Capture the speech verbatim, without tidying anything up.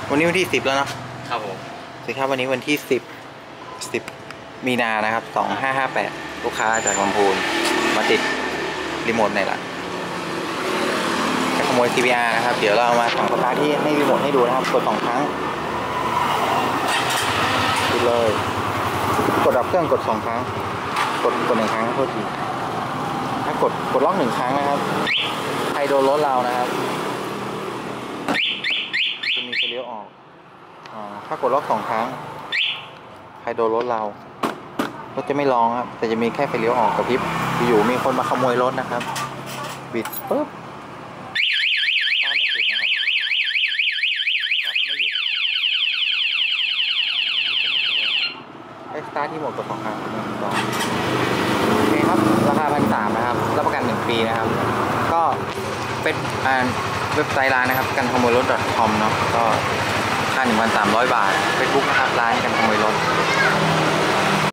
วันนี้วันที่สิบแล้วเนาะครับผมสวัสดีครับวันนี้วันที่สิบสิบมีนานะครับสองห้าห้าแปดลูกค้าจากลำพูนมาติดรีโมทในละจะขโมย ซี พี อาร์ นะครับเดี๋ยวเรามาสั่งสตาร์ทที่ให้รีโมทให้ดูนะครับกดสองครั้งดูเลยกดดับเครื่องกดสองครั้งกดกดหนึ่งครั้งโทษทีถ้ากดกดล็อกหนึ่งครั้งนะครับใครโดนรถเรานะครับจะมีไฟเลี้ยวออกอ่าถ้ากดล็อกสองครั้งใครโดนรถเรารถจะไม่ร้องครับแต่จะมีแค่ไฟเลี้ยวออกกับพริบอยู่มีคนมาขโมยรถนะครับบิดปุ๊บตามไม่ติดนะครับกลับไม่หยุดให้สตาร์ทที่โหมดกดสองครั้งหนึ่งสองโอเคครับราคาพันสามนะครับรับประกันหนึ่งปีนะครับก็เป็นอ่าเว็บไซต์ร้านนะครับกันขโมยรถ .com เนาะก็ค่าหนึ่งพันสามร้อยบาทเฟซบุ๊กนะครับร้านกันขโมยรถ